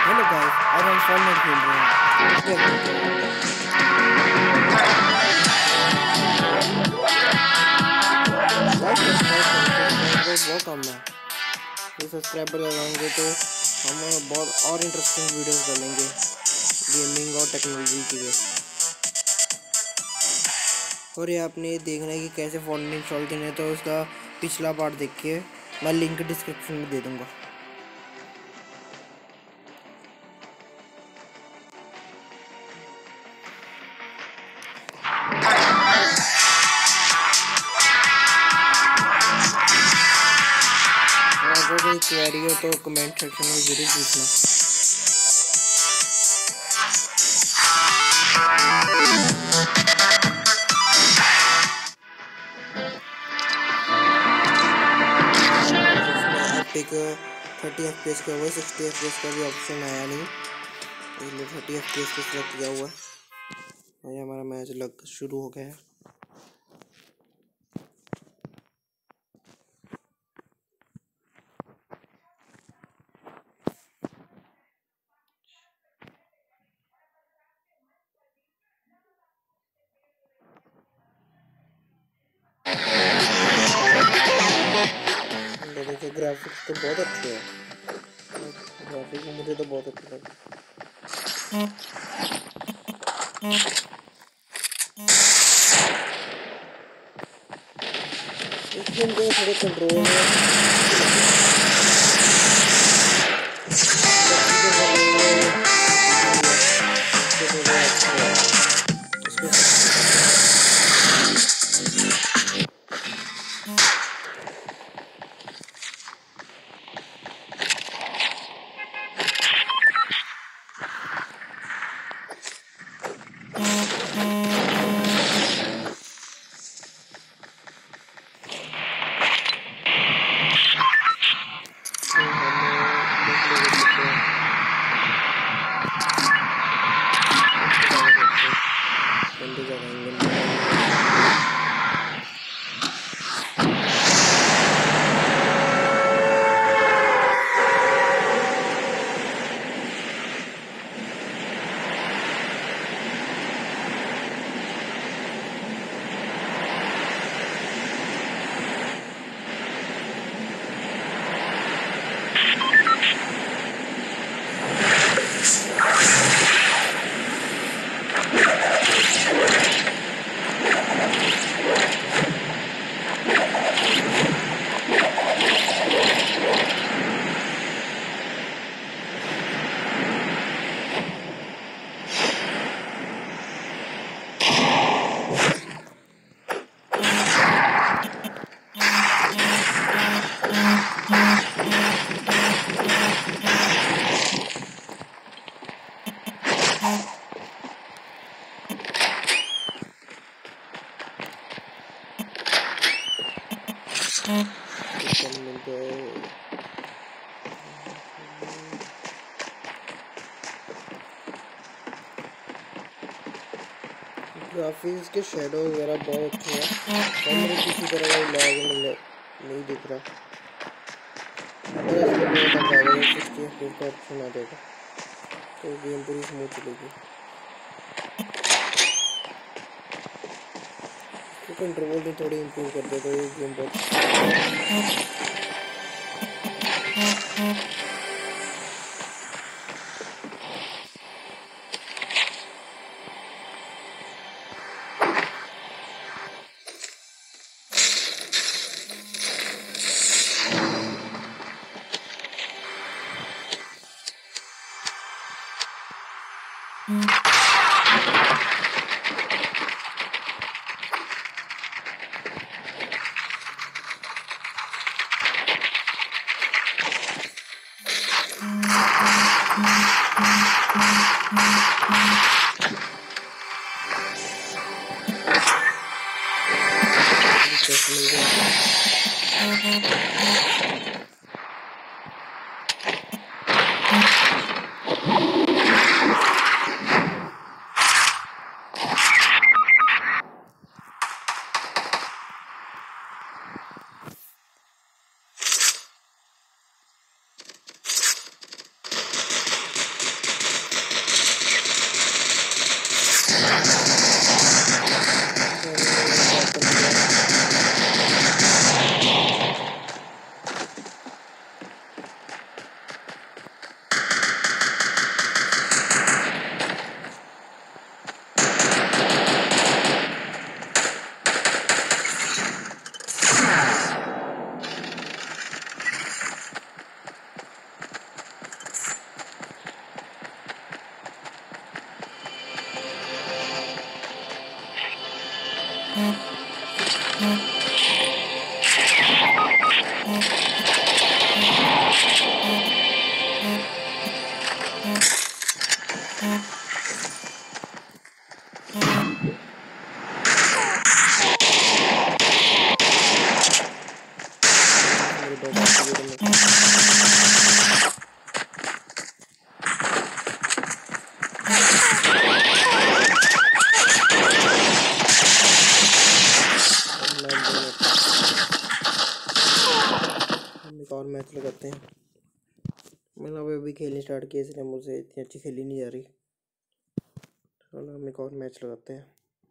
Hello guys, आज हम Fortnite खेल रहे हैं। Let's get into guys. Subscribe करें, सब्सक्राइब का बहुत काम है। ये सब्सक्राइबर लगाएंगे तो हम बहुत और इंटरेस्टिंग वीडियोस डालेंगे गेमिंग और टेक्नोलॉजी की भी। और ये आपने देखना है कि कैसे फॉर्टनाइट इंस्टॉल करना है, तो उसका पिछला पार्ट देखिए, मैं लिंक डिस्क्रिप्शन में दे दूंगा। अगर कोई क्वेरी हो तो कमेंट सेक्शन में जरूर पूछना। इसमें एपिक 30 FPS का हुआ, 60 FPS का भी ऑप्शन आया नहीं, इसलिए 30 FPS को सिलेक्ट किया हुआ है। ये हमारा मैच लग शुरू हो गया है। देखिए ग्राफिक्स तो बहुत अच्छे हैं, ग्राफिक्स मुझे तो बहुत अच्छे लगे। इस गेम के थोड़े कंट्रोल बंदे जगाएंगे। ग्राफिक्स के शेडो वगैरह बहुत अच्छे हैं और मुझे किसी तरह का लैग नहीं दिख रहा। और इसमें बहुत अब आएगा, 60 FPS का ऑप्शन आ जाएगा तो गेम पूरी स्मूथ चलेगी। तो कंट्रोल भी थोड़ी इम्प्रूव कर दे तो ये गेम बहुत मतलब अभी खेलनी स्टार्ट की इसलिए मुझे इतनी अच्छी खेली नहीं जा रही। चलो हम एक और मैच लगाते हैं।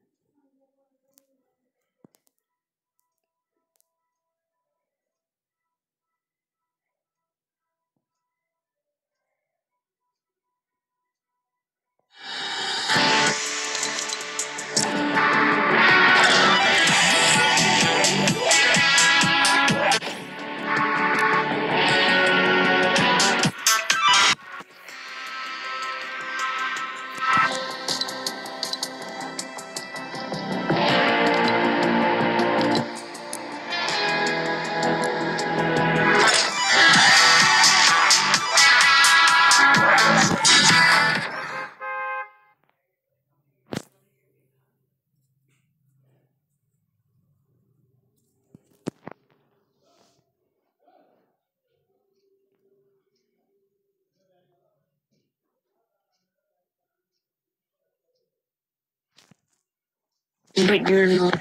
But you're not.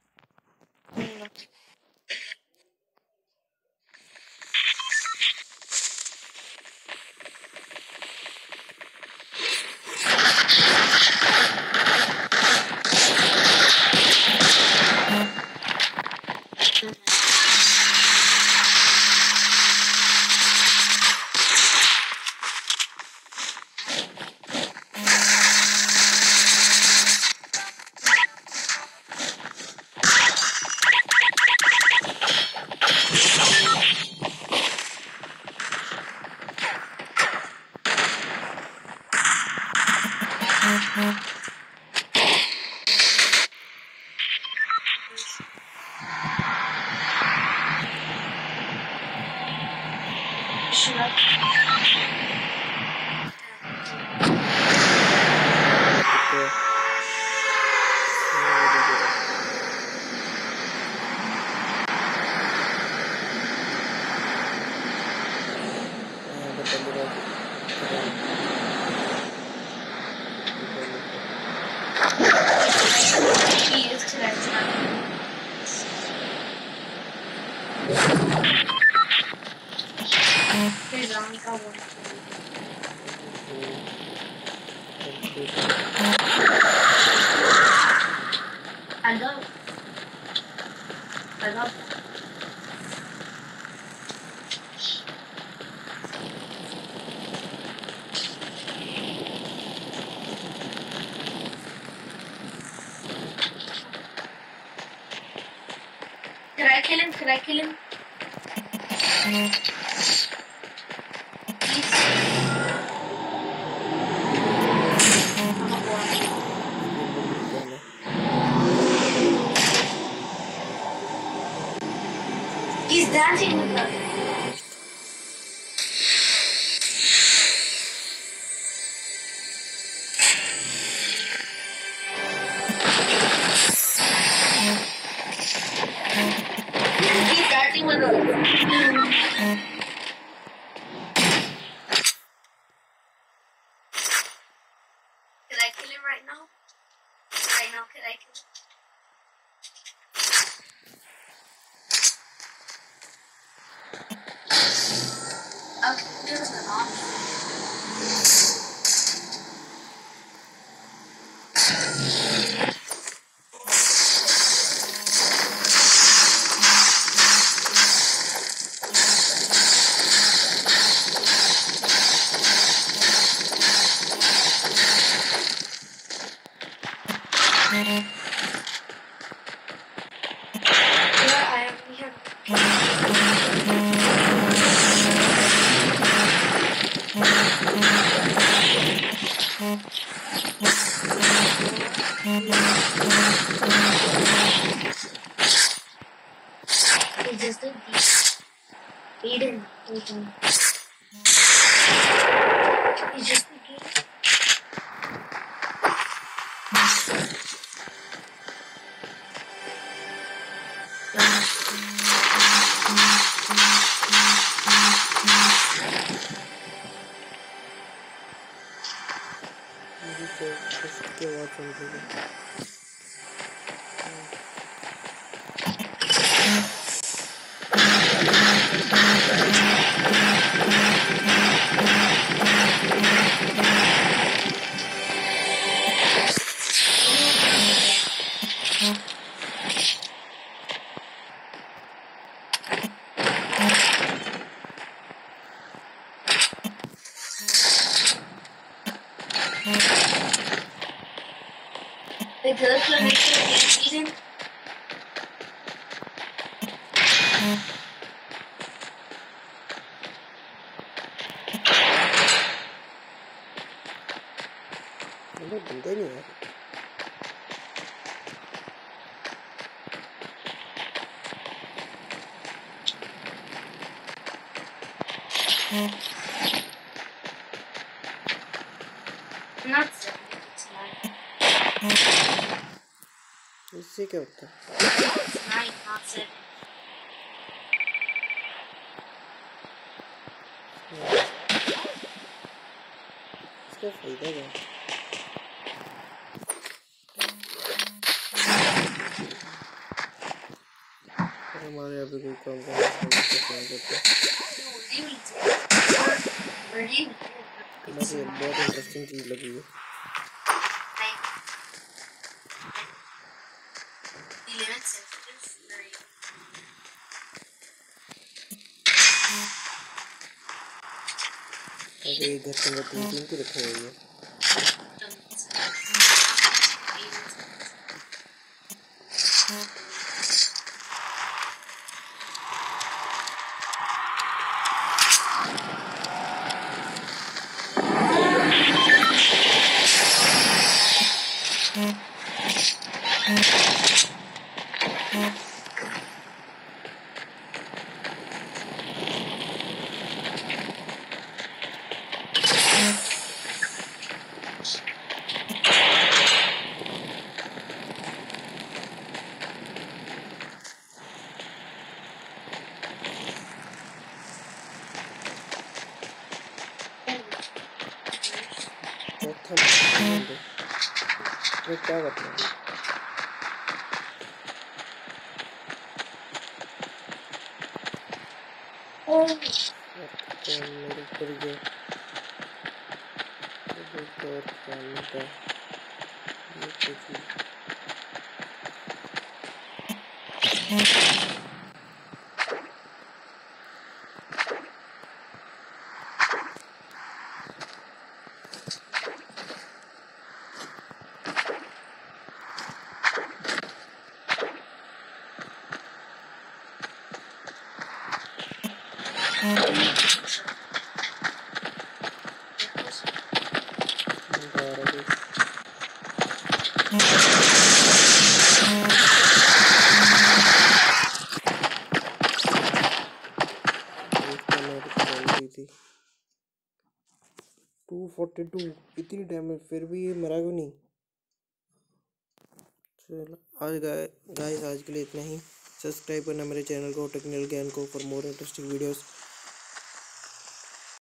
He is correct. Here's only got one. I love. Could I kill him? He's dancing with us. He's dancing with us. Could I kill him right now? Right now, could I kill him? Okay, there's an option. It's just a Aiden. It's just a game. The girl from Sweden. अंदर बंदे नहीं है। Not 7, it's 9. इससे क्या होता है? It's 9, not 7. इसका फायदा क्या है? हमारे यहाँ पे कोई काम करना मुझे बहुत इंटरेस्टिंग चीज लगी है। अरे एक घर के अंदर 3 क्यों रखे हुए हैं? मैं क्या बताऊँ? मेरे ऊपर गया और पानी का ये कुछ थी 242 इतनी डैमेज फिर भी ये मरा क्यों नहीं? चलो आज गाइस आज के लिए इतना ही। सब्सक्राइब करना मेरे चैनल को टेक्निकल ज्ञान को फॉर मोर इंटरेस्टिंग वीडियोस।